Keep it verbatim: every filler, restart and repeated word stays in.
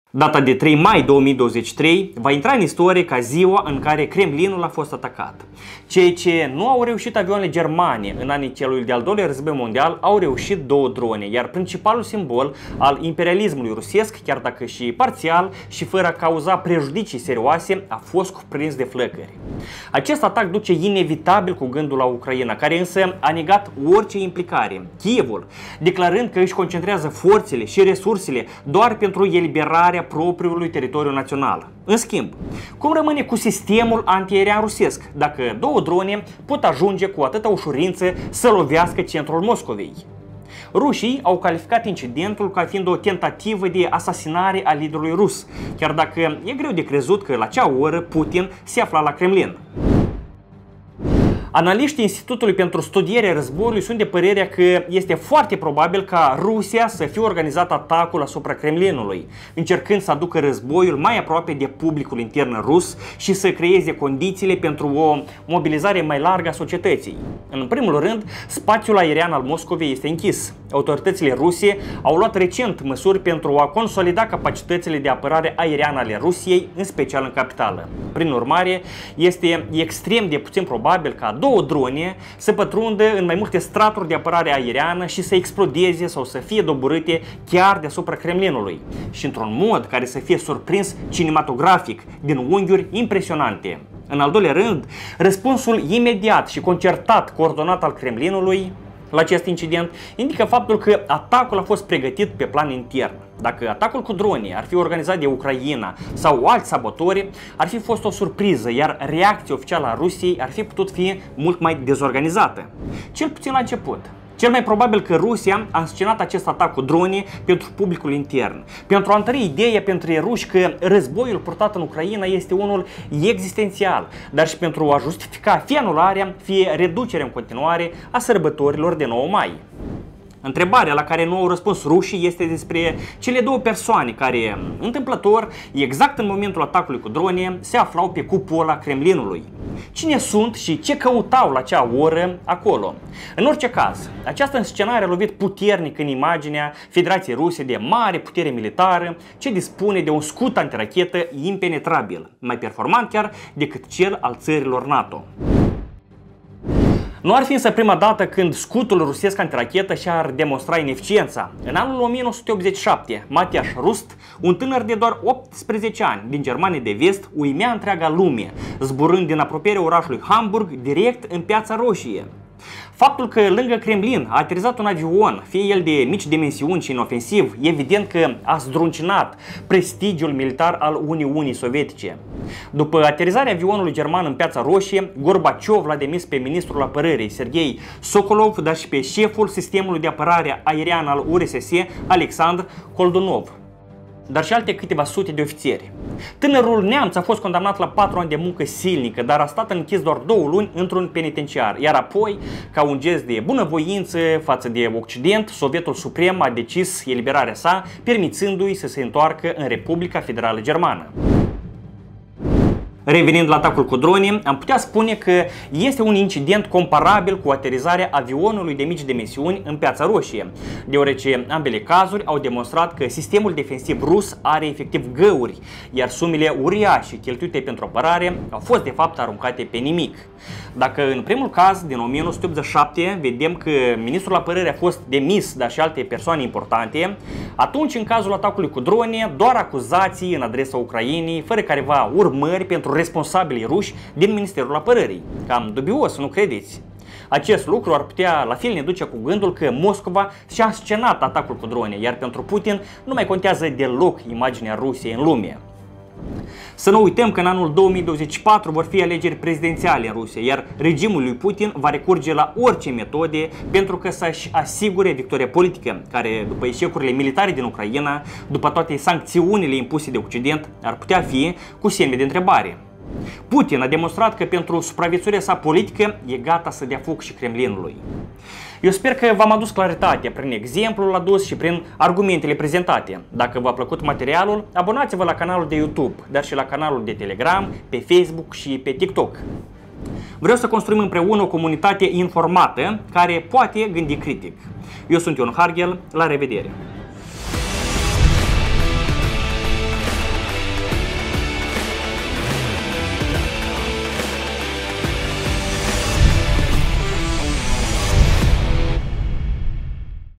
Data de trei mai două mii douăzeci și trei va intra în istorie ca ziua în care Kremlinul a fost atacat. Cei ce nu au reușit avioanele germane în anii celui de-al doilea război mondial au reușit două drone, iar principalul simbol al imperialismului rusesc, chiar dacă și parțial și fără a cauza prejudicii serioase, a fost cuprins de flăcări. Acest atac duce inevitabil cu gândul la Ucraina, care însă a negat orice implicare. Kievul, declarând că își concentrează forțele și resursele doar pentru eliberarea propriului teritoriu național. În schimb, cum rămâne cu sistemul antiaerian rusesc dacă două drone pot ajunge cu atâta ușurință să lovească centrul Moscovei? Rușii au calificat incidentul ca fiind o tentativă de asasinare a liderului rus, chiar dacă e greu de crezut că la acea oră Putin se afla la Kremlin. Analiștii Institutului pentru Studierea Războiului sunt de părerea că este foarte probabil ca Rusia să fie organizat atacul asupra Kremlinului, încercând să aducă războiul mai aproape de publicul intern rus și să creeze condițiile pentru o mobilizare mai largă a societății. În primul rând, spațiul aerian al Moscovei este închis. Autoritățile ruse au luat recent măsuri pentru a consolida capacitățile de apărare aeriană ale Rusiei, în special în capitală. Prin urmare, este extrem de puțin probabil ca două drone să pătrundă în mai multe straturi de apărare aeriană și să explodeze sau să fie doborâte chiar deasupra Kremlinului și într-un mod care să fie surprins cinematografic din unghiuri impresionante. În al doilea rând, răspunsul imediat și concertat, coordonat al Kremlinului la acest incident indică faptul că atacul a fost pregătit pe plan intern. Dacă atacul cu drone ar fi organizat de Ucraina sau alți sabotori, ar fi fost o surpriză, iar reacția oficială a Rusiei ar fi putut fi mult mai dezorganizată. Cel puțin la început. Cel mai probabil că Rusia a înscenat acest atac cu drone pentru publicul intern, pentru a întări ideea pentru ruși că războiul purtat în Ucraina este unul existențial, dar și pentru a justifica fie anularea, fie reducerea în continuare a sărbătorilor de nouă mai. Întrebarea la care nu au răspuns rușii este despre cele două persoane care, întâmplător, exact în momentul atacului cu drone, se aflau pe cupola Kremlinului. Cine sunt și ce căutau la acea oră acolo? În orice caz, această înscenare a lovit puternic în imaginea Federației Ruse de mare putere militară, ce dispune de un scut antirachetă impenetrabil, mai performant chiar decât cel al țărilor NATO. Nu ar fi însă prima dată când scutul rusesc antirachetă și-ar demonstra ineficiența. În anul o mie nouă sute optzeci și șapte, Matias Rust, un tânăr de doar optsprezece ani din Germania de Vest, uimea întreaga lume, zburând din apropierea orașului Hamburg direct în Piața Roșie. Faptul că lângă Kremlin a aterizat un avion, fie el de mici dimensiuni și inofensiv, evident că a zdruncinat prestigiul militar al Uniunii Sovietice. După aterizarea avionului german în Piața Roșie, Gorbaciov l-a demis pe ministrul apărării Sergei Sokolov, dar și pe șeful sistemului de apărare aerian al U R S S, Alexandru Koldunov, dar și alte câteva sute de ofițeri. Tânărul neamț a fost condamnat la patru ani de muncă silnică, dar a stat închis doar două luni într-un penitenciar, iar apoi, ca un gest de bunăvoință față de Occident, Sovietul Suprem a decis eliberarea sa, permițându-i să se întoarcă în Republica Federală Germană. Revenind la atacul cu drone, am putea spune că este un incident comparabil cu aterizarea avionului de mici dimensiuni în Piața Roșie, deoarece ambele cazuri au demonstrat că sistemul defensiv rus are efectiv găuri, iar sumele uriașe cheltuite pentru apărare au fost de fapt aruncate pe nimic. Dacă în primul caz, din o mie nouă sute optzeci și șapte, vedem că ministrul apărării a fost demis, dar și alte persoane importante, atunci în cazul atacului cu drone, doar acuzații în adresa Ucrainei, fără careva urmări pentru responsabilii ruși din Ministerul Apărării. Cam dubios, nu credeți? Acest lucru ar putea la fel ne duce cu gândul că Moscova și-a scenat atacul cu drone, iar pentru Putin nu mai contează deloc imaginea Rusiei în lume. Să nu uităm că în anul două mii douăzeci și patru vor fi alegeri prezidențiale în Rusia, iar regimul lui Putin va recurge la orice metode pentru că să-și asigure victoria politică, care, după eșecurile militare din Ucraina, după toate sancțiunile impuse de Occident, ar putea fi cu semne de întrebare. Putin a demonstrat că pentru supraviețuirea sa politică e gata să dea foc și Kremlinului. Eu sper că v-am adus claritate prin exemplul adus și prin argumentele prezentate. Dacă v-a plăcut materialul, abonați-vă la canalul de YouTube, dar și la canalul de Telegram, pe Facebook și pe TikTok. Vreau să construim împreună o comunitate informată care poate gândi critic. Eu sunt Ion Harghel, la revedere!